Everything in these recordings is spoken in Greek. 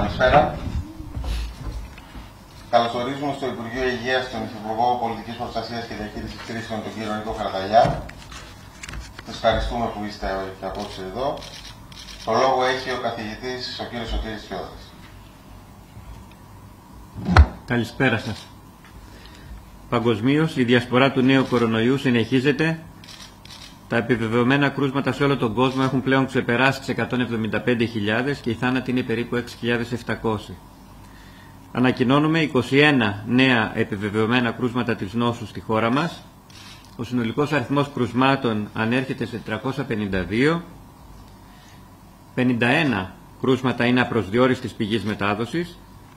Καλησπέρα. Καλωσορίζουμε στο Υπουργείο Υγείας τον Υφυπουργό Πολιτικής Προστασίας και Διαχείρισης Κρίσεων, τον κύριο Νίκο Χαρδαλιά. Σας ευχαριστούμε που είστε και απόψε εδώ. Το λόγο έχει ο καθηγητής, ο κύριος Σωτήρης Τσιόδρας. Καλησπέρα σας. Παγκοσμίως, η διασπορά του νέου κορονοϊού συνεχίζεται. Τα επιβεβαιωμένα κρούσματα σε όλο τον κόσμο έχουν πλέον ξεπεράσει τις 175.000 και οι θάνατοι είναι περίπου 6.700. Ανακοινώνουμε 21 νέα επιβεβαιωμένα κρούσματα της νόσου στη χώρα μας. Ο συνολικός αριθμός κρούσματων ανέρχεται σε 352. 51 κρούσματα είναι απροσδιόριστης πηγής μετάδοσης.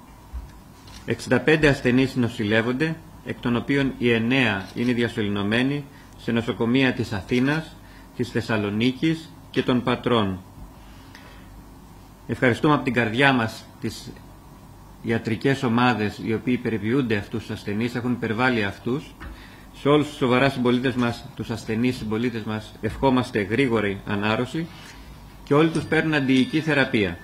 65 ασθενείς νοσηλεύονται, εκ των οποίων οι 9 είναι διασωληνωμένοι σε νοσοκομεία της Αθήνας, της Θεσσαλονίκης και των Πατρών. Ευχαριστούμε από την καρδιά μας τις ιατρικές ομάδες οι οποίοι περιβιούνται αυτούς τους ασθενείς, έχουν υπερβάλει αυτούς. Σε όλους τους σοβαρά συμπολίτες μας, τους ασθενείς συμπολίτες μας, ευχόμαστε γρήγορη ανάρρωση και όλοι τους παίρνουν αντιϊκή θεραπεία.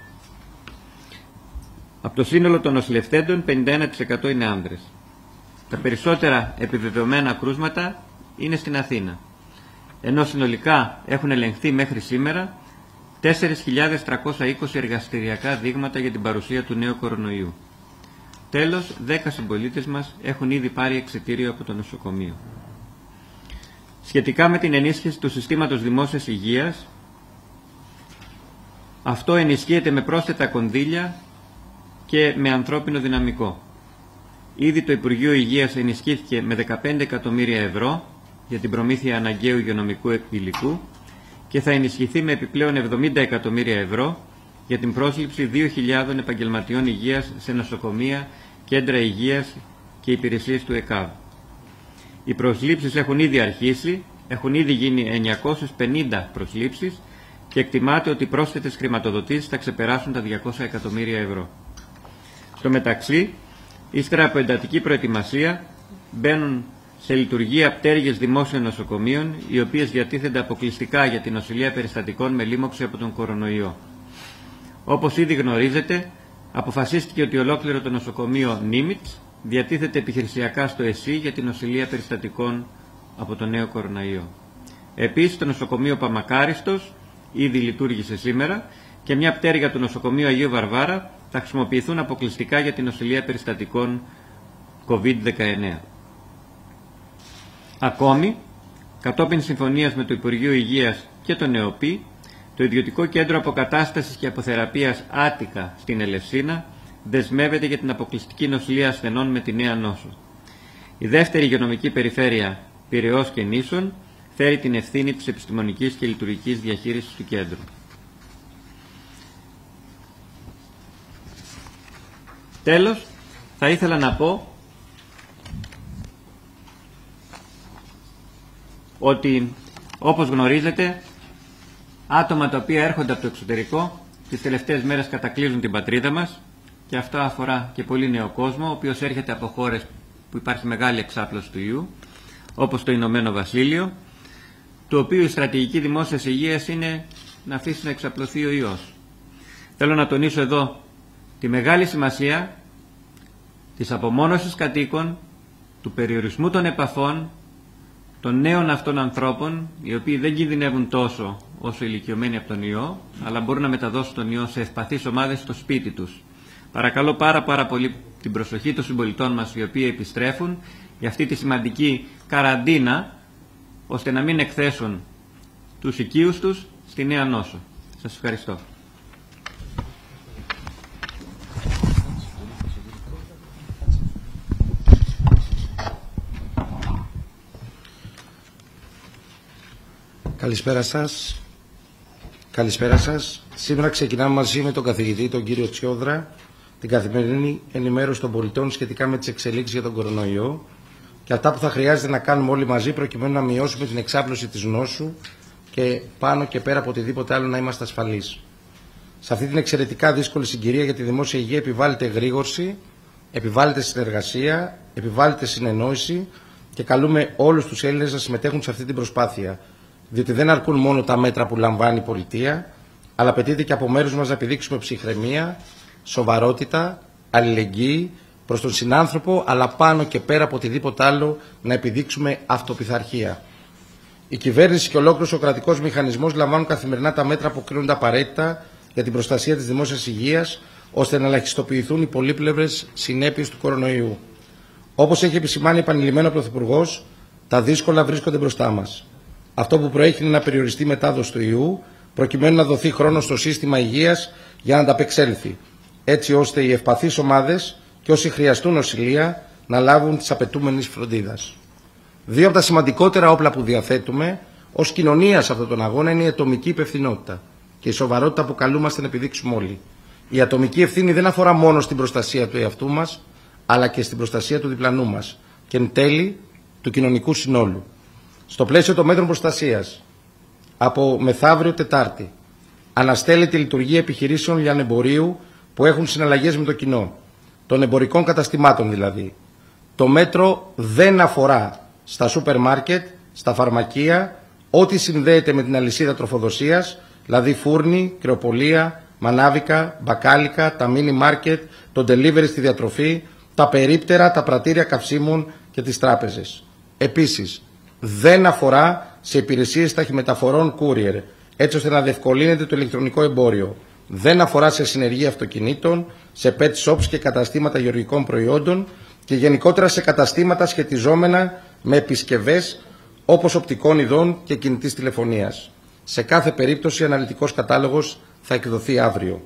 Από το σύνολο των νοσηλευτέντων, 51% είναι άνδρες. Τα περισσότερα επιβεβαιωμένα κρούσματα είναι στην Αθήνα, ενώ συνολικά έχουν ελεγχθεί μέχρι σήμερα 4.320 εργαστηριακά δείγματα για την παρουσία του νέου κορονοϊού. Τέλος, 10 συμπολίτες μας έχουν ήδη πάρει εξιτήριο από το νοσοκομείο. Σχετικά με την ενίσχυση του συστήματος δημόσιας υγείας, αυτό ενισχύεται με πρόσθετα κονδύλια και με ανθρώπινο δυναμικό. Ήδη το Υπουργείο Υγείας ενισχύθηκε με 15 εκατομμύρια ευρώ για την προμήθεια αναγκαίου υγειονομικού υλικού και θα ενισχυθεί με επιπλέον 70 εκατομμύρια ευρώ για την πρόσληψη 2.000 επαγγελματιών υγείας σε νοσοκομεία, κέντρα υγείας και υπηρεσίες του ΕΚΑΒ. Οι προσλήψεις έχουν ήδη αρχίσει, έχουν ήδη γίνει 950 προσλήψεις και εκτιμάται ότι οι πρόσθετες χρηματοδοτήσεις θα ξεπεράσουν τα 200 εκατομμύρια ευρώ. Στο μεταξύ, ύστερα από εντατική προετοιμασία, μπαίνουν σε λειτουργία πτέρυγες δημόσιων νοσοκομείων, οι οποίες διατίθενται αποκλειστικά για την νοσηλεία περιστατικών με λίμωξη από τον κορονοϊό. Όπως ήδη γνωρίζετε, αποφασίστηκε ότι ολόκληρο το νοσοκομείο Νίμιτς διατίθεται επιχειρησιακά στο ΕΣΥ για την νοσηλεία περιστατικών από τον νέο κορονοϊό. Επίσης, το νοσοκομείο Παμακάριστος ήδη λειτουργήσε σήμερα και μια πτέρυγα του νοσοκομείου Αγίου Βαρβάρα θα χρησιμοποιηθούν αποκλειστικά για την νοσηλεία περιστατικών COVID-19. Ακόμη, κατόπιν συμφωνίας με το Υπουργείο Υγείας και τον ΕΟΠΗ, το Ιδιωτικό Κέντρο Αποκατάστασης και Αποθεραπείας Άττικα στην Ελευσίνα δεσμεύεται για την αποκλειστική νοσηλεία ασθενών με τη νέα νόσο. Η δεύτερη υγειονομική περιφέρεια, Πειραιώς και Νήσων, φέρει την ευθύνη της επιστημονικής και λειτουργικής διαχείρισης του κέντρου. Τέλος, θα ήθελα να πω ότι, όπως γνωρίζετε, άτομα τα οποία έρχονται από το εξωτερικό τις τελευταίες μέρες κατακλείζουν την πατρίδα μας και αυτό αφορά και πολύ νέο κόσμο, ο οποίος έρχεται από χώρες που υπάρχει μεγάλη εξάπλωση του ιού, όπως το Ηνωμένο Βασίλειο, το οποίο η στρατηγική δημόσιας υγείας είναι να αφήσει να εξαπλωθεί ο ιός. Θέλω να τονίσω εδώ τη μεγάλη σημασία της απομόνωσης κατοίκων, του περιορισμού των επαφών, των νέων αυτών ανθρώπων, οι οποίοι δεν κινδυνεύουν τόσο όσο ηλικιωμένοι από τον ιό, αλλά μπορούν να μεταδώσουν τον ιό σε ευπαθείς ομάδες στο σπίτι τους. Παρακαλώ πάρα πολύ την προσοχή των συμπολιτών μας, οι οποίοι επιστρέφουν, για αυτή τη σημαντική καραντίνα, ώστε να μην εκθέσουν τους οικείους τους στη νέα νόσο. Σας ευχαριστώ. Καλησπέρα σας. Σήμερα ξεκινάμε μαζί με τον καθηγητή, τον κύριο Τσιόδρα, την καθημερινή ενημέρωση των πολιτών σχετικά με τις εξελίξεις για τον κορονοϊό και αυτά που θα χρειάζεται να κάνουμε όλοι μαζί προκειμένου να μειώσουμε την εξάπλωση της νόσου και πάνω και πέρα από οτιδήποτε άλλο να είμαστε ασφαλείς. Σε αυτή την εξαιρετικά δύσκολη συγκυρία για τη δημόσια υγεία επιβάλλεται εγρήγορση, επιβάλλεται συνεργασία, επιβάλλεται συνεννόηση και καλούμε όλους τους Έλληνες να συμμετέχουν σε αυτή την προσπάθεια. Διότι δεν αρκούν μόνο τα μέτρα που λαμβάνει η πολιτεία, αλλά απαιτείται και από μέρους μας να επιδείξουμε ψυχραιμία, σοβαρότητα, αλληλεγγύη προς τον συνάνθρωπο, αλλά πάνω και πέρα από οτιδήποτε άλλο να επιδείξουμε αυτοπιθαρχία. Η κυβέρνηση και ολόκληρος ο κρατικός μηχανισμός λαμβάνουν καθημερινά τα μέτρα που κρίνονται απαραίτητα για την προστασία της δημόσιας υγείας, ώστε να ελαχιστοποιηθούν οι πολύπλευρες συνέπειες του κορονοϊού. Όπως έχει επισημάνει επανειλημμένο ο Πρωθυπουργός, τα δύσκολα βρίσκονται μπροστά μας. Αυτό που προέχει είναι να περιοριστεί η μετάδοση του ιού, προκειμένου να δοθεί χρόνο στο σύστημα υγείας για να ανταπεξέλθει, έτσι ώστε οι ευπαθείς ομάδες και όσοι χρειαστούν νοσηλεία να λάβουν τις απαιτούμενες φροντίδας. Δύο από τα σημαντικότερα όπλα που διαθέτουμε ως κοινωνία σε αυτόν τον αγώνα είναι η ατομική υπευθυνότητα και η σοβαρότητα που καλούμαστε να επιδείξουμε όλοι. Η ατομική ευθύνη δεν αφορά μόνο στην προστασία του εαυτού μας, αλλά και στην προστασία του διπλανού μας και εν τέλει του κοινωνικού συνόλου. Στο πλαίσιο των μέτρων προστασίας, από μεθαύριο Τετάρτη, αναστέλλεται η λειτουργία επιχειρήσεων λιανεμπορίου που έχουν συναλλαγές με το κοινό, των εμπορικών καταστημάτων δηλαδή. Το μέτρο δεν αφορά στα σούπερ μάρκετ, στα φαρμακεία, ό,τι συνδέεται με την αλυσίδα τροφοδοσίας, δηλαδή φούρνη, κρεοπολία, μανάβικα, μπακάλικα, τα μίνι μάρκετ, το delivery στη διατροφή, τα περίπτερα, τα πρατήρια καυσίμων και τις τράπεζες. Επίσης, δεν αφορά σε υπηρεσίες ταχυμεταφορών courier, έτσι ώστε να διευκολύνεται το ηλεκτρονικό εμπόριο. Δεν αφορά σε συνεργεία αυτοκινήτων, σε pet shops και καταστήματα γεωργικών προϊόντων και γενικότερα σε καταστήματα σχετιζόμενα με επισκευές όπως οπτικών ειδών και κινητής τηλεφωνίας. Σε κάθε περίπτωση, αναλυτικός κατάλογος θα εκδοθεί αύριο.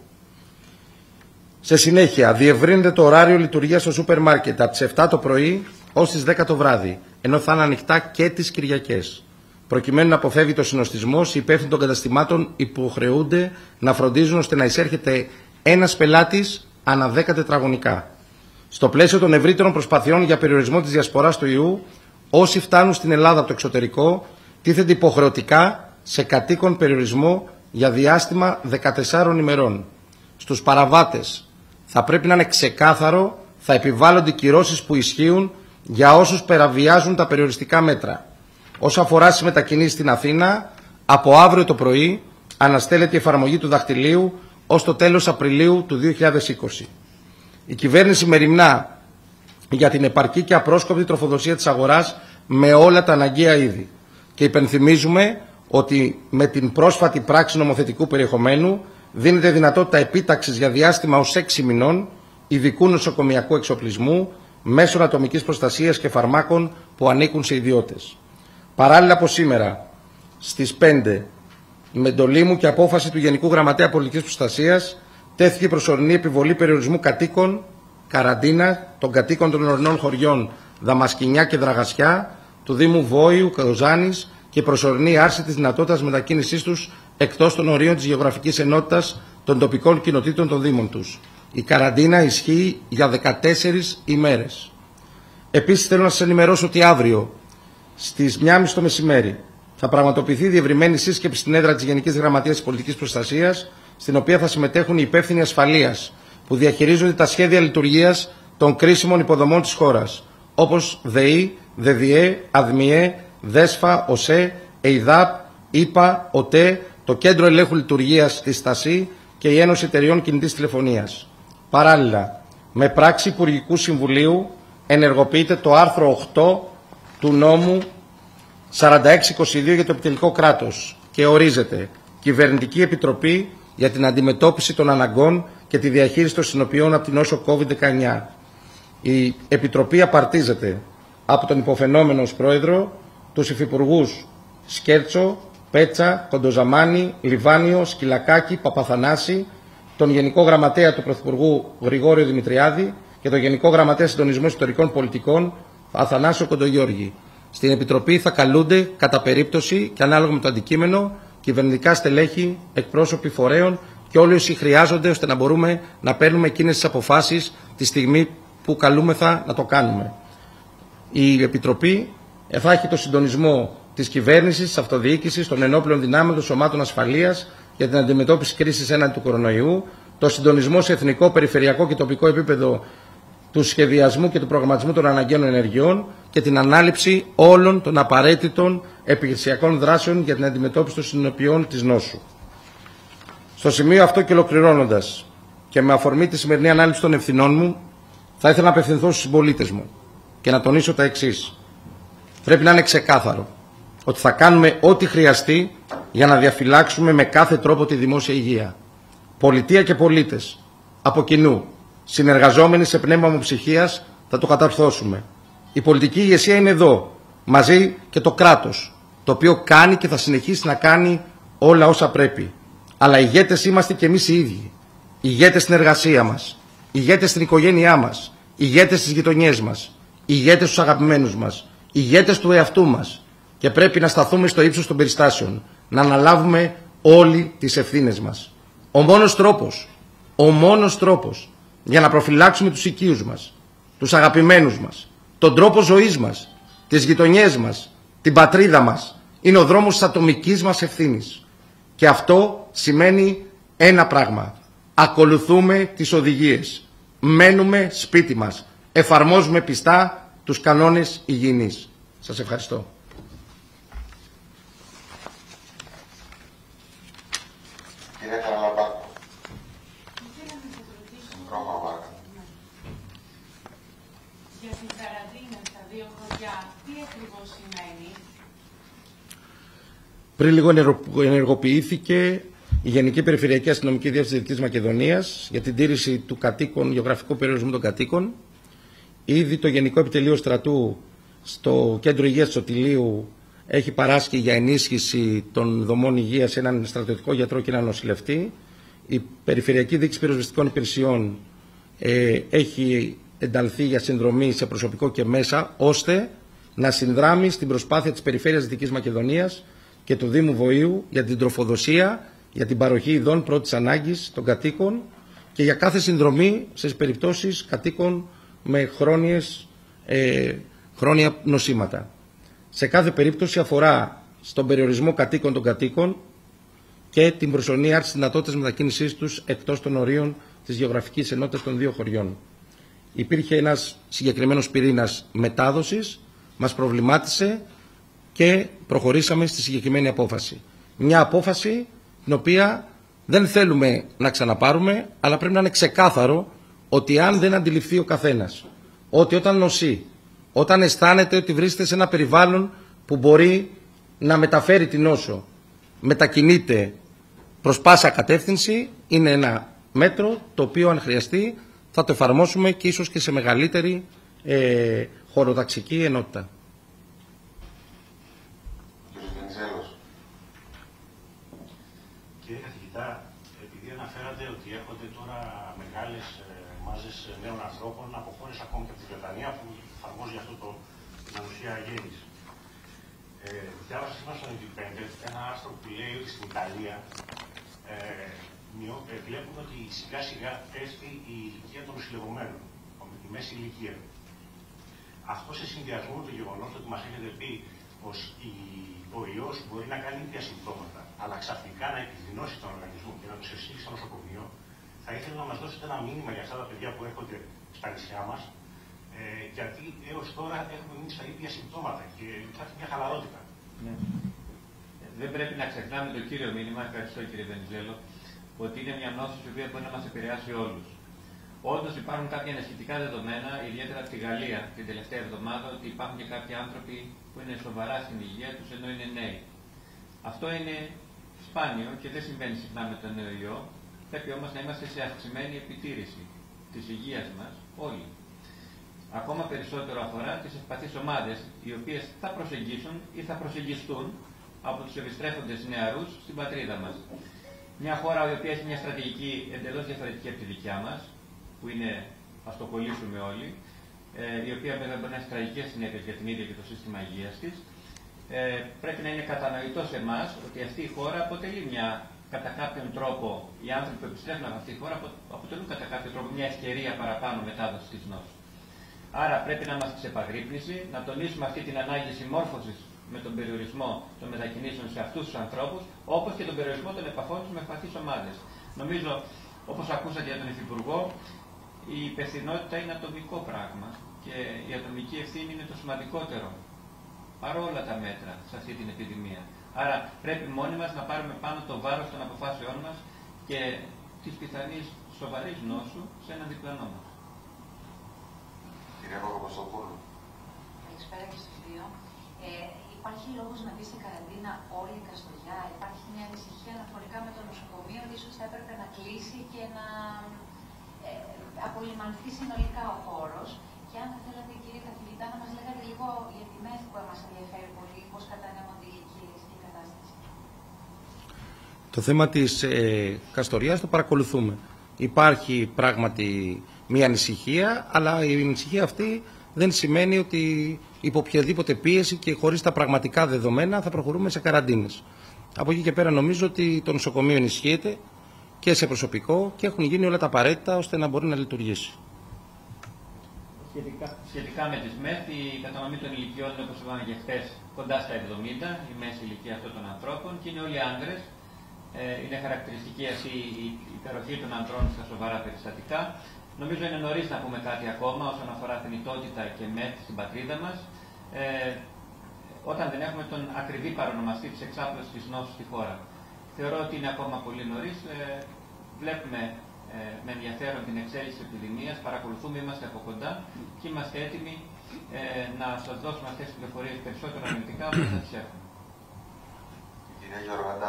Σε συνέχεια, διευρύνεται το ωράριο λειτουργίας στο σούπερ μάρκετ από τις 7 το πρωί ως τις 10 το βράδυ, ενώ θα είναι ανοιχτά και τις Κυριακές. Προκειμένου να αποφεύγει το συνοστισμός, οι υπεύθυνοι των καταστημάτων υποχρεούνται να φροντίζουν ώστε να εισέρχεται ένας πελάτης ανά 10 τετραγωνικά. Στο πλαίσιο των ευρύτερων προσπαθειών για περιορισμό της διασποράς του ιού, όσοι φτάνουν στην Ελλάδα από το εξωτερικό τίθενται υποχρεωτικά σε κατοίκον περιορισμό για διάστημα 14 ημερών. Στους παραβάτες θα πρέπει να είναι ξεκάθαρο, θα επιβάλλονται κυρώσεις που ισχύουν για όσους παραβιάζουν τα περιοριστικά μέτρα. Όσον αφορά στις μετακινήσεις στην Αθήνα, από αύριο το πρωί αναστέλλεται η εφαρμογή του δαχτυλίου ως το τέλος Απριλίου του 2020. Η κυβέρνηση μεριμνά για την επαρκή και απρόσκοπτη τροφοδοσία της αγοράς με όλα τα αναγκαία είδη. Και υπενθυμίζουμε ότι με την πρόσφατη πράξη νομοθετικού περιεχομένου δίνεται δυνατότητα επίταξης για διάστημα ως 6 μηνών ειδικού νοσοκομιακού εξοπλισμού, μέσων ατομικής προστασίας και φαρμάκων που ανήκουν σε ιδιώτες. Παράλληλα από σήμερα, στις 5, με εντολή μου και απόφαση του Γενικού Γραμματέα Πολιτικής Προστασίας, τέθηκε προσωρινή επιβολή περιορισμού κατοίκων, καραντίνα των κατοίκων των ορεινών χωριών Δαμασκηνιά και Δραγασιά, του Δήμου Βόηου, Καζάνης και προσωρινή άρση της δυνατότητας μετακίνησής τους εκτός των ορίων της γεωγραφικής ενότητας των τοπικών κοινοτήτων των Δήμων τους. Η καραντίνα ισχύει για 14 ημέρες. Επίσης θέλω να σας ενημερώσω ότι αύριο στις 1.30 το μεσημέρι θα πραγματοποιηθεί διευρυμένη σύσκεψη στην έδρα της Γενικής Γραμματείας της Πολιτικής Προστασίας, στην οποία θα συμμετέχουν οι υπεύθυνοι ασφαλείας που διαχειρίζονται τα σχέδια λειτουργίας των κρίσιμων υποδομών της χώρας, όπως ΔΕΗ, ΔΕΔΙΕ, ΑΔΜΙΕ, ΔΕΣΦΑ, ΟΣΕ, ΕΙΔΑΠ, ΙΠΑ, ΟΤΕ, το Κέντρο Ελέγχου Λειτουργίας της ΣΤΑΣΥ και η Ένωση Εταιριών Κινητής Τηλεφωνίας. Παράλληλα, με πράξη Υπουργικού Συμβουλίου ενεργοποιείται το άρθρο 8 του νόμου 4622 για το επιτελικό κράτος και ορίζεται Κυβερνητική Επιτροπή για την αντιμετώπιση των αναγκών και τη διαχείριση των συνοπιών από την νόσο COVID-19. Η Επιτροπή απαρτίζεται από τον υποφαινόμενο ως πρόεδρο, τους υφυπουργούς Σκέρτσο, Πέτσα, Κοντοζαμάνη, Λιβάνιο, Σκυλακάκη, Παπαθανάση, τον Γενικό Γραμματέα του Πρωθυπουργού Γρηγόριο Δημητριάδη και τον Γενικό Γραμματέα Συντονισμού Ιστορικών Πολιτικών Αθανάσιο Κοντογιώργη. Στην Επιτροπή θα καλούνται κατά περίπτωση και ανάλογα με το αντικείμενο κυβερνητικά στελέχη, εκπρόσωποι φορέων και όλοι όσοι χρειάζονται ώστε να μπορούμε να παίρνουμε εκείνες τις αποφάσεις τη στιγμή που καλούμεθα να το κάνουμε. Η Επιτροπή θα έχει το συντονισμό της κυβέρνησης, της αυτοδιοίκησης, των ενόπλων δυνάμεων, των σωμάτων ασφαλείας για την αντιμετώπιση κρίσης έναντι του κορονοϊού, το συντονισμό σε εθνικό, περιφερειακό και τοπικό επίπεδο του σχεδιασμού και του προγραμματισμού των αναγκαίων ενεργειών και την ανάληψη όλων των απαραίτητων επιχειρησιακών δράσεων για την αντιμετώπιση των συνοπιών της νόσου. Στο σημείο αυτό και ολοκληρώνοντας, και με αφορμή τη σημερινή ανάληψη των ευθυνών μου, θα ήθελα να απευθυνθώ στους συμπολίτες μου και να τονίσω τα εξής. Πρέπει να είναι ξεκάθαρο ότι θα κάνουμε ό,τι χρειαστεί για να διαφυλάξουμε με κάθε τρόπο τη δημόσια υγεία. Πολιτεία και πολίτες, από κοινού, συνεργαζόμενοι σε πνεύμα ομοψυχίας, θα το καταρθώσουμε. Η πολιτική ηγεσία είναι εδώ, μαζί και το κράτος, το οποίο κάνει και θα συνεχίσει να κάνει όλα όσα πρέπει. Αλλά ηγέτες είμαστε και εμείς οι ίδιοι. Ηγέτες στην εργασία μας, ηγέτες στην οικογένειά μας, ηγέτες στις γειτονιές μας, ηγέτες στους αγαπημένους μας, ηγέτες του εαυτού μας. Και πρέπει να σταθούμε στο ύψος των περιστάσεων, να αναλάβουμε όλοι τις ευθύνες μας. Ο μόνος τρόπος για να προφυλάξουμε τους οικείους μας, τους αγαπημένους μας, τον τρόπο ζωής μας, τις γειτονιές μας, την πατρίδα μας, είναι ο δρόμος της ατομικής μας ευθύνης. Και αυτό σημαίνει ένα πράγμα. Ακολουθούμε τις οδηγίες. Μένουμε σπίτι μας. Εφαρμόζουμε πιστά τους κανόνες υγιεινής. Σας ευχαριστώ. Κυρία Καραλαμπάκου. Για την καραντίνα στα 2 χωριά, τι ακριβώς σημαίνει? Πριν λίγο ενεργοποιήθηκε η Γενική Περιφερειακή Αστυνομική Διεύθυνση Δυτικής Μακεδονίας για την τήρηση του γεωγραφικού περιορισμού των κατοίκων. Ήδη το Γενικό Επιτελείο Στρατού στο Κέντρο Υγείας του Σωτηλείου έχει παράσχει για ενίσχυση των δομών υγείας έναν στρατιωτικό γιατρό και έναν νοσηλευτή. Η Περιφερειακή Διοίκηση Πυροσβεστικών Υπηρεσιών έχει ενταλθεί για συνδρομή σε προσωπικό και μέσα, ώστε να συνδράμει στην προσπάθεια της Περιφέρειας Δυτικής Μακεδονίας και του Δήμου Βοήου για την τροφοδοσία, για την παροχή ειδών πρώτης ανάγκης των κατοίκων και για κάθε συνδρομή σε περιπτώσεις κατοίκων με χρόνια νοσήματα. Σε κάθε περίπτωση αφορά στον περιορισμό κατοίκων των κατοίκων και την προσωρινή άρση της δυνατότητας μετακίνησής τους εκτός των ορίων της γεωγραφικής ενότητας των 2 χωριών. Υπήρχε ένας συγκεκριμένος πυρήνας μετάδοσης, μας προβλημάτισε και προχωρήσαμε στη συγκεκριμένη απόφαση. Μια απόφαση την οποία δεν θέλουμε να ξαναπάρουμε, αλλά πρέπει να είναι ξεκάθαρο ότι αν δεν αντιληφθεί ο καθένας ότι όταν νοσεί, όταν αισθάνεται ότι βρίσκεται σε ένα περιβάλλον που μπορεί να μεταφέρει την νόσο, μετακινείται προς πάσα κατεύθυνση, είναι ένα μέτρο το οποίο αν χρειαστεί θα το εφαρμόσουμε και ίσως και σε μεγαλύτερη χωροταξική ενότητα. Κύριε καθηγητά, επειδή αναφέρατε ότι έρχονται τώρα μεγάλες μάζες νέων ανθρώπων από χώρες ακόμη και από τη Βρετανία που εφαρμόζει αυτό την ανοσία γέννης. Διάβασα σήμερα στο Independent ένα άρθρο που λέει ότι στην Ιταλία βλέπουμε ότι σιγά σιγά πέφτει η ηλικία των νοσηλευομένων, η μέση ηλικία. Αυτό σε συνδυασμό με το γεγονός ότι μας έχετε πει πως ο ιός μπορεί να κάνει ίδια συμπτώματα, αλλά ξαφνικά να επιδεινώσει τον οργανισμό και να τους εισήγει στο νοσοκομείο, θα ήθελα να μας δώσετε ένα μήνυμα για αυτά τα παιδιά που έρχονται στα νησιά μας, γιατί έως τώρα έχουμε μείνει στα ίδια συμπτώματα και υπάρχει μια χαλαρότητα. Ναι. Δεν πρέπει να ξεχνάμε το κύριο μήνυμα, ευχαριστώ κύριε Βενιζέλο, ότι είναι μια νόσος η οποία μπορεί να μας επηρεάσει όλους. Όντως υπάρχουν κάποια ανασχετικά δεδομένα, ιδιαίτερα από τη Γαλλία την τελευταία εβδομάδα, ότι υπάρχουν και κάποιοι άνθρωποι που είναι σοβαρά στην υγεία τους ενώ είναι νέοι. Αυτό είναι σπάνιο και δεν συμβαίνει συχνά με τον νέο ιό. Πρέπει όμως να είμαστε σε αυξημένη επιτήρηση της υγείας μας όλοι. Ακόμα περισσότερο αφορά τις ευπαθείς ομάδες, οι οποίες θα προσεγγίσουν ή θα προσεγγιστούν από τους επιστρέφοντες νεαρούς στην πατρίδα μας. Μια χώρα η οποία έχει μια στρατηγική εντελώς διαφορετική από τη δικιά μας, που είναι, ας το κολλήσουμε όλοι, η οποία βέβαια μπορεί να έχει τραγικές συνέπειες για την ίδια και το σύστημα υγείας της. Πρέπει να είναι κατανοητό σε εμάς ότι αυτή η χώρα αποτελεί κατά κάποιον τρόπο, οι άνθρωποι που επιστρέφουν από αυτή τη χώρα αποτελούν κατά κάποιον τρόπο μια ευκαιρία παραπάνω μετάδοση της νόσου. Άρα πρέπει να είμαστε σε επαγρύπνηση, να τονίσουμε αυτή την ανάγκη συμμόρφωσης με τον περιορισμό των μετακινήσεων σε αυτούς τους ανθρώπους, όπως και τον περιορισμό των επαφών τους με ευπαθείς ομάδες. Νομίζω, όπως ακούσατε για τον Υφυπουργό, η υπευθυνότητα είναι ατομικό πράγμα και η ατομική ευθύνη είναι το σημαντικότερο παρόλα τα μέτρα σε αυτή την επιδημία. Άρα πρέπει μόνοι μας να πάρουμε πάνω το βάρος των αποφάσεών μας και της πιθανής σοβαρής νόσου σε έναν διπλανό μας. Κυρία Παπακοστοπούλου. Καλησπέρα και στους δύο. Υπάρχει λόγος να μπει σε καραντίνα όλη η Καστοριά? Υπάρχει μια ανησυχία αναφορικά με το νοσοκομείο ότι ίσως θα έπρεπε να κλείσει και να απολυμανθεί συνολικά ο χώρος? Και αν θα θέλατε, κύριε καθηγητά, να μας λέγατε λίγο για τη ΜΕΘ που μας ενδιαφέρει πολύ, πώς κατανέμονται οι ηλικίες και η κατάσταση. Το θέμα της Καστοριάς το παρακολουθούμε. Υπάρχει πράγματι μια ανησυχία, αλλά η ανησυχία αυτή δεν σημαίνει ότι υπό οποιαδήποτε πίεση και χωρίς τα πραγματικά δεδομένα θα προχωρούμε σε καραντίνες. Από εκεί και πέρα νομίζω ότι το νοσοκομείο ενισχύεται και σε προσωπικό και έχουν γίνει όλα τα απαραίτητα ώστε να μπορεί να λειτουργήσει. Σχετικά με τις ΜΕΘ, η κατανομή των ηλικιών είναι, όπως είπαμε και χθες, κοντά στα 70, η μέση ηλικία αυτών των ανθρώπων, και είναι όλοι άνδρες. Είναι χαρακτηριστική αυτή η υπεροχή των ανδρών στα σοβαρά περιστατικά. Νομίζω είναι νωρίς να πούμε κάτι ακόμα όσον αφορά θνητότητα και ΜΕΘ στην πατρίδα μας, όταν δεν έχουμε τον ακριβή παρονομαστή της εξάπλωσης της νόσου στη χώρα. Θεωρώ ότι είναι ακόμα πολύ νωρίς. Βλέπουμε με ενδιαφέρον την εξέλιξη της επιδημίας, παρακολουθούμε, είμαστε από κοντά και είμαστε έτοιμοι να σας δώσουμε αυτές τις πληροφορίες περισσότερο αναλυτικά όπως θα τις έχουμε. Κυρία Γεωργαντά.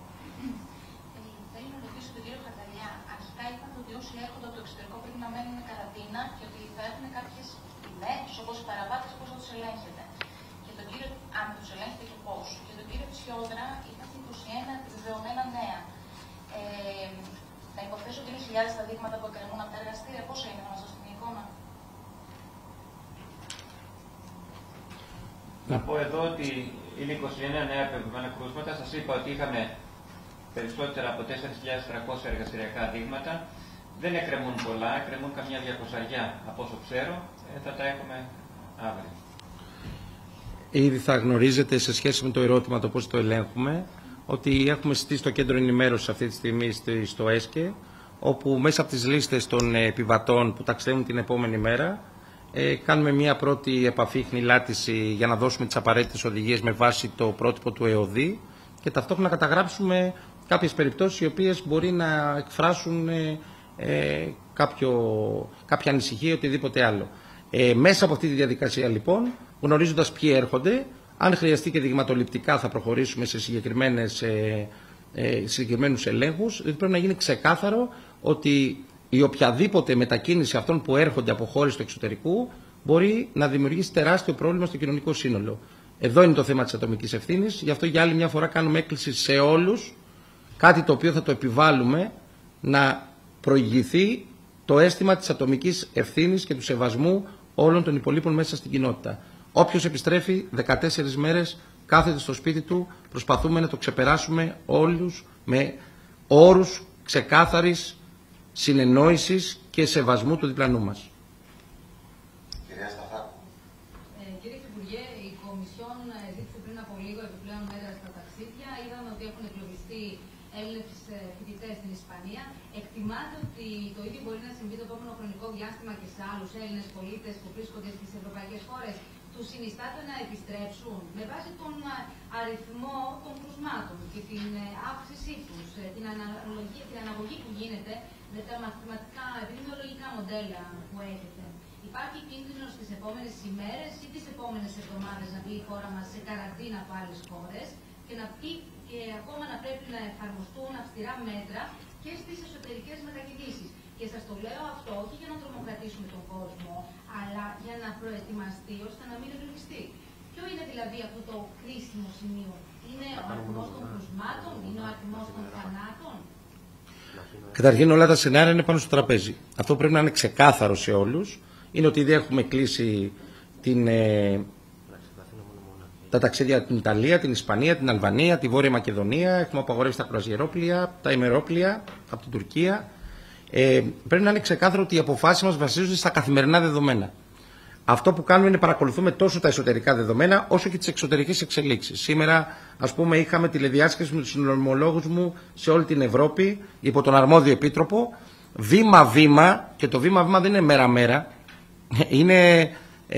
Θέλω να ρωτήσω τον κύριο Χαταλιά. Αρχικά είπατε ότι όσοι έρχονται από το εξωτερικό πρέπει να μένουν καραντίνα και ότι θα έχουν κάποιες τιμές, όπως οι παραβάτες, πώς θα τους ελέγχετε. Και τον κύριο, αν τους ελέγχετε και πώς. Και τον κύριο Τσιόδρα είπατε 21 επιβεβαιωμένα νέα. Να υποθέσω ότι είναι χιλιάδες τα δείγματα που εκκρεμούν από τα εργαστήρια. Πόσα είναι, να μας δώσετε την εικόνα? Να πω εδώ ότι είναι 29 νέα επιβεβαιωμένα κρούσματα. Σας είπα ότι είχαμε περισσότερα από 4.300 εργαστηριακά δείγματα. Δεν εκκρεμούν πολλά, εκκρεμούν καμιά 200 από όσο ξέρω. Θα τα έχουμε αύριο. Ήδη θα γνωρίζετε σε σχέση με το ερώτημα το πώς το ελέγχουμε, ότι έχουμε στήσει το κέντρο ενημέρωσης αυτή τη στιγμή στο ΕΣΚΕ, όπου μέσα από τις λίστες των επιβατών που ταξιδεύουν την επόμενη μέρα κάνουμε μια πρώτη επαφή, χνηλάτιση για να δώσουμε τις απαραίτητες οδηγίες με βάση το πρότυπο του ΕΟΔΗ και ταυτόχρονα καταγράψουμε κάποιες περιπτώσεις οι οποίες μπορεί να εκφράσουν κάποια ανησυχία ή οτιδήποτε άλλο. Μέσα από αυτή τη διαδικασία λοιπόν, γνωρίζοντας ποιοι έρχονται, αν χρειαστεί και δειγματοληπτικά θα προχωρήσουμε σε συγκεκριμένους ελέγχους, διότι πρέπει να γίνει ξεκάθαρο ότι η οποιαδήποτε μετακίνηση αυτών που έρχονται από χώρες του εξωτερικού μπορεί να δημιουργήσει τεράστιο πρόβλημα στο κοινωνικό σύνολο. Εδώ είναι το θέμα της ατομικής ευθύνης, γι' αυτό για άλλη μια φορά κάνουμε έκκληση σε όλους, κάτι το οποίο θα το επιβάλλουμε, να προηγηθεί το αίσθημα της ατομικής ευθύνης και του σεβασμού όλων των υπολείπων μέσα στην κοινότητα. Όποιος επιστρέφει 14 μέρες κάθεται στο σπίτι του, προσπαθούμε να το ξεπεράσουμε όλους με όρους ξεκάθαρης συνεννόησης και σεβασμού του διπλανού μας. Κυρία Σταθάκου. Κύριε Υπουργέ, η Κομισιόν ζήτησε πριν από λίγο επιπλέον μέτρα στα ταξίδια. Είδαμε ότι έχουν εκλογιστεί Έλληνες φοιτητές στην Ισπανία. Εκτιμάτε ότι το ίδιο μπορεί να συμβεί το επόμενο χρονικό διάστημα και σε άλλους Έλληνες πολίτες που βρίσκονται στις ευρωπαϊκές χώρες? Τους συνιστάτε να επιστρέψουν με βάση τον αριθμό των κρουσμάτων και την αύξησή τους, την αναγωγή που γίνεται με τα μαθηματικά επιδημιολογικά μοντέλα που έχετε? Υπάρχει κίνδυνος στις επόμενες ημέρες ή τις επόμενες εβδομάδες να μπει η χώρα μας σε καραντίνα από άλλες χώρες και ακόμα να πρέπει να εφαρμοστούν αυστηρά μέτρα και στις εσωτερικές μετακινήσεις? Και σας το λέω αυτό όχι για να τρομοκρατήσουμε τον κόσμο, αλλά για να προετοιμαστεί ώστε να μην ευλογιστεί. Ποιο είναι δηλαδή αυτό το κρίσιμο σημείο? Είναι ο αριθμός των κρουσμάτων, είναι ο αριθμός των θανάτων? Καταρχήν όλα τα σενάρια είναι πάνω στο τραπέζι. Αυτό πρέπει να είναι ξεκάθαρο σε όλους. Είναι ότι ήδη έχουμε κλείσει τα ταξίδια από την Ιταλία, την Ισπανία, την Αλβανία, τη Βόρεια Μακεδονία. Έχουμε απαγορεύσει τα κρουαζιερόπλια, τα ημερόπλια από την Τουρκία. Πρέπει να είναι ξεκάθαρο ότι οι αποφάσεις μας βασίζονται στα καθημερινά δεδομένα. Αυτό που κάνουμε είναι παρακολουθούμε τόσο τα εσωτερικά δεδομένα όσο και τις εξωτερικές εξελίξεις. Σήμερα, ας πούμε, είχαμε τηλεδιάσκεψη με τους συνομολόγους μου σε όλη την Ευρώπη υπό τον αρμόδιο επίτροπο. Βήμα-βήμα, και το βήμα-βήμα δεν είναι μέρα-μέρα, είναι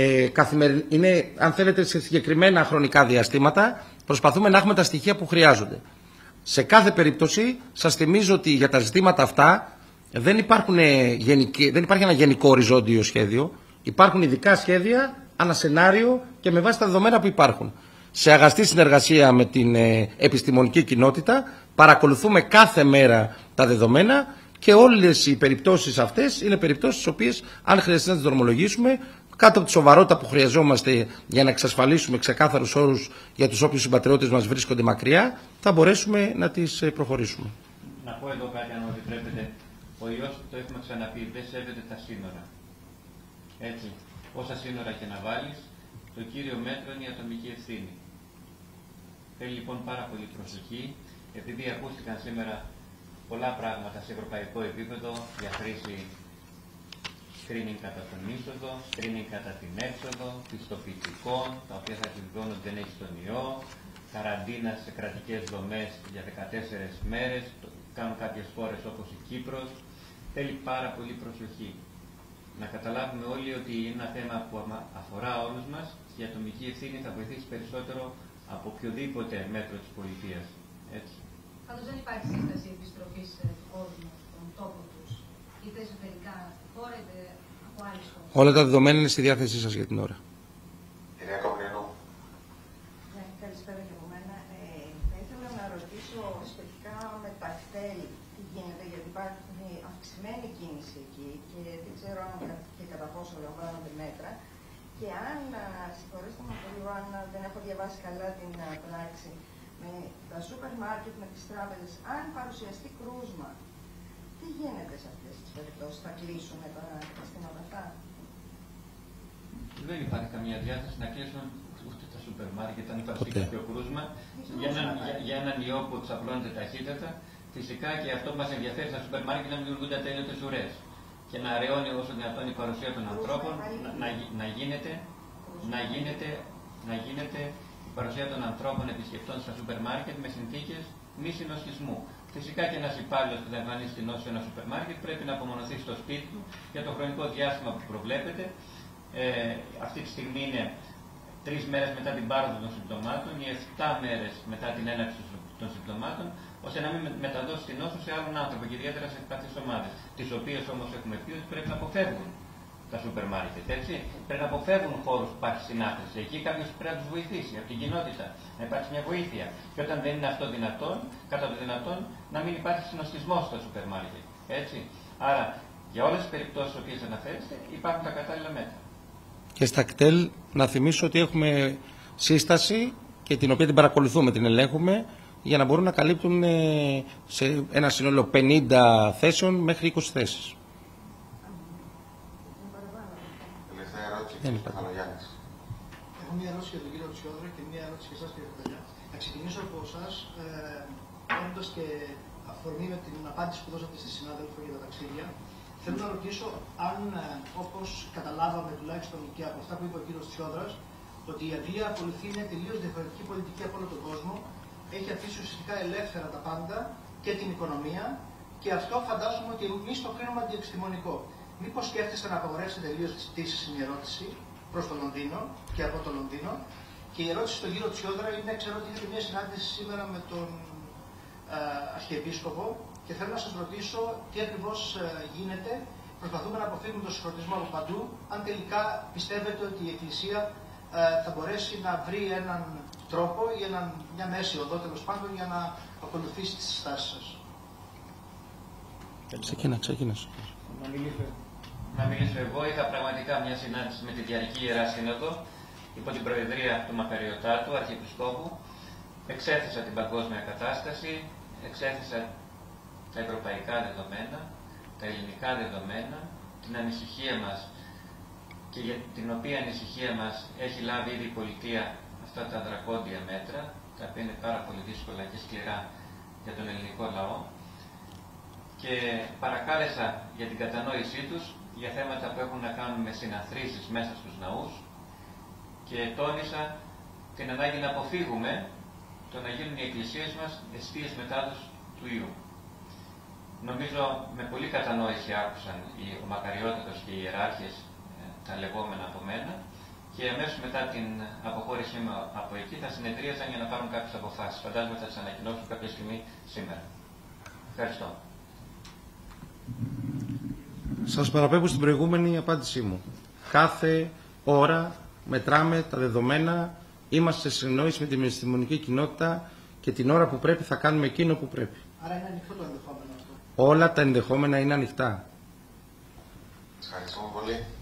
αν θέλετε, σε συγκεκριμένα χρονικά διαστήματα, προσπαθούμε να έχουμε τα στοιχεία που χρειάζονται. Σε κάθε περίπτωση, σας θυμίζω ότι για τα ζητήματα αυτά Δεν υπάρχει ένα γενικό οριζόντιο σχέδιο. Υπάρχουν ειδικά σχέδια, ένα σενάριο και με βάση τα δεδομένα που υπάρχουν. Σε αγαστή συνεργασία με την επιστημονική κοινότητα παρακολουθούμε κάθε μέρα τα δεδομένα και όλες οι περιπτώσεις αυτές είναι περιπτώσεις τις οποίες, αν χρειαστεί να τις δρομολογήσουμε, κάτω από τη σοβαρότητα που χρειαζόμαστε για να εξασφαλίσουμε ξεκάθαρους όρους για τους όποιους συμπατριώτες μας βρίσκονται μακριά, θα μπορέσουμε να τις προχωρήσουμε. Να πω εδώ κάτι, αν μου επιτρέπετε. Ο ιός, το έχουμε ξαναπεί, δεν σέβεται τα σύνορα. Έτσι, όσα σύνορα και να βάλεις, το κύριο μέτρο είναι η ατομική ευθύνη. Θέλει λοιπόν πάρα πολύ προσοχή, επειδή ακούστηκαν σήμερα πολλά πράγματα σε ευρωπαϊκό επίπεδο για χρήση screening κατά τον είσοδο, screening κατά την έξοδο, πιστοποιητικών, τα οποία θα επιβεβαιώνουν ότι δεν έχει τον ιό, καραντίνα σε κρατικές δομές για 14 μέρες, κάνουν κάποιες χώρες όπως η Κύπρος. Θέλει πάρα πολύ προσοχή. Να καταλάβουμε όλοι ότι είναι ένα θέμα που αφορά όλους μας και η ατομική ευθύνη θα βοηθήσει περισσότερο από οποιοδήποτε μέτρο της πολιτείας. Έτσι. Πάντως δεν υπάρχει σύσταση επιστροφής του κόσμου στον τόπο τους, είτε εσωτερικά στη χώρα, είτε από άλλες χώρες. Όλα τα δεδομένα είναι στη διάθεσή σας για την ώρα. Κυρία Καπνινού. Ναι, καλησπέρα και από μένα. Θα ήθελα να ρωτήσω σχετικά με τα κτέλ τι γίνεται, γιατί υπάρχει αυξημένη κίνηση εκεί και δεν ξέρω αν και κατά πόσο λαμβάνονται μέτρα. Και αν, συγχωρήστε με πολύ, αν δεν έχω διαβάσει καλά την πράξη, με τα σούπερ μάρκετ, με τις τράπεζες, αν παρουσιαστεί κρούσμα, τι γίνεται σε αυτές τις περιπτώσεις, θα κλείσουν τα καταστήματα αυτά? Δεν υπάρχει καμία διάθεση να κλείσουν ούτε τα σούπερ μάρκετ αν υπάρξει κάποιο κρούσμα. Για έναν ιό που εξαπλώνεται ταχύτατα, φυσικά και αυτό που μας ενδιαφέρει στα σούπερ μάρκετ να μην δημιουργούνται ατέλειωτες ουρές και να αραιώνει όσο δυνατόν η παρουσία των ανθρώπων, να γίνεται η παρουσία των ανθρώπων επισκεπτών στα σούπερ μάρκετ με συνθήκες μη συνοσχισμού. Φυσικά και ένας υπάλληλος που θα εμφανίσει την νόσο σε ένα σούπερ μάρκετ πρέπει να απομονωθεί στο σπίτι του για το χρονικό διάστημα που προβλέπεται. Αυτή τη στιγμή είναι 3 μέρες μετά την πάροδο των συμπτωμάτων ή 7 μέρες μετά την έναρξη των συμπτωμάτων, ώστε να μην μεταδώσει την νόσο σε άλλον άνθρωπο και ιδιαίτερα σε ευπαθείς ομάδες, τις οποίες όμως έχουμε πει ότι πρέπει να αποφεύγουν τα σούπερ μάρκετ. Έτσι. Πρέπει να αποφεύγουν χώρους που υπάρχει συνάθρηση. Εκεί κάποιος πρέπει να τους βοηθήσει από την κοινότητα, να υπάρξει μια βοήθεια. Και όταν δεν είναι αυτό δυνατόν, κατά το δυνατόν, να μην υπάρχει συνοστισμός στο σούπερ μάρκετ. Έτσι. Άρα, για όλες τις περιπτώσεις τις οποίες αναφέρεστε, υπάρχουν τα κατάλληλα μέτρα. Και στα κτέλ, να θυμίσω ότι έχουμε σύσταση και την οποία την παρακολουθούμε, την ελέγχουμε, για να μπορούν να καλύπτουν σε ένα σύνολο 50 θέσεων μέχρι 20 θέσεις. Τελευταία ερώτηση, Χαλογιάννης. Έχω μία ερώτηση για τον κύριο Τσιόδρα και μία ερώτηση για εσάς, κύριε Κονταλιά. Θα ξεκινήσω από εσάς, παίρνοντας και αφορμή με την απάντηση που δώσατε στη συνάδελφο για τα ταξίδια. Θέλω να ρωτήσω αν, όπως καταλάβαμε τουλάχιστον και από αυτά που είπε ο κύριος Τσιόδρας, ότι η Αγγλία ακολουθεί μια τελείως διαφορετική πολιτική από όλο τον κόσμο, έχει αφήσει ουσιαστικά ελεύθερα τα πάντα και την οικονομία, και αυτό φαντάζομαι ότι εμείς το κρίνουμε αντιεπιστημονικό. Μήπως σκέφτεστε να απαγορεύσετε τελείως τις πτήσεις, είναι η ερώτηση, προς το Λονδίνο και από το Λονδίνο. Και η ερώτηση στον κύριο Τσιόδρα είναι: ξέρω ότι είχατε μια συνάντηση σήμερα με τον Αρχιεπίσκοπο και θέλω να σας ρωτήσω τι ακριβώς γίνεται. Προσπαθούμε να αποφύγουμε τον συγχρονισμό από παντού. Αν τελικά πιστεύετε ότι η Εκκλησία θα μπορέσει να βρει έναν τρόπο ή μια μέση οδό, τέλος πάντων, για να ακολουθήσει τις συστάσεις σας. Ξεκίνησε. Να μιλήσω εγώ. Είχα πραγματικά μια συνάντηση με τη Διαρκή Ιερά Σύνοδο υπό την προεδρία του Μακαριωτάτου, Αρχιεπισκόπου. Εξέθεσα την παγκόσμια κατάσταση, εξέθεσα τα ευρωπαϊκά δεδομένα, τα ελληνικά δεδομένα, την ανησυχία μας και για την οποία ανησυχία μας έχει λάβει ήδη η πολιτεία αυτά τα δρακόντια μέτρα, τα οποία είναι πάρα πολύ δύσκολα και σκληρά για τον ελληνικό λαό, και παρακάλεσα για την κατανόησή τους για θέματα που έχουν να κάνουν με συναθρήσεις μέσα στους ναούς και τόνισα την ανάγκη να αποφύγουμε το να γίνουν οι εκκλησίες μας εστίες μετάδοσης του ιού. Νομίζω με πολύ κατανόηση άκουσαν ο Μακαριότατος και οι ιεράρχες τα λεγόμενα από μένα και αμέσως μετά την αποχώρησή μου από εκεί θα συνεδρίαζαν για να πάρουν κάποιες αποφάσεις. Φαντάζομαι θα τις ανακοινώσουν κάποια στιγμή σήμερα. Ευχαριστώ. Σας παραπέμπω στην προηγούμενη απάντησή μου. Κάθε ώρα μετράμε τα δεδομένα, είμαστε σε συνεννόηση με την επιστημονική κοινότητα και την ώρα που πρέπει θα κάνουμε εκείνο που πρέπει. Άρα είναι ανοιχτό το ενδεχόμενο αυτό. Όλα τα ενδεχόμενα είναι ανοιχτά. Ευχαριστούμε πολύ.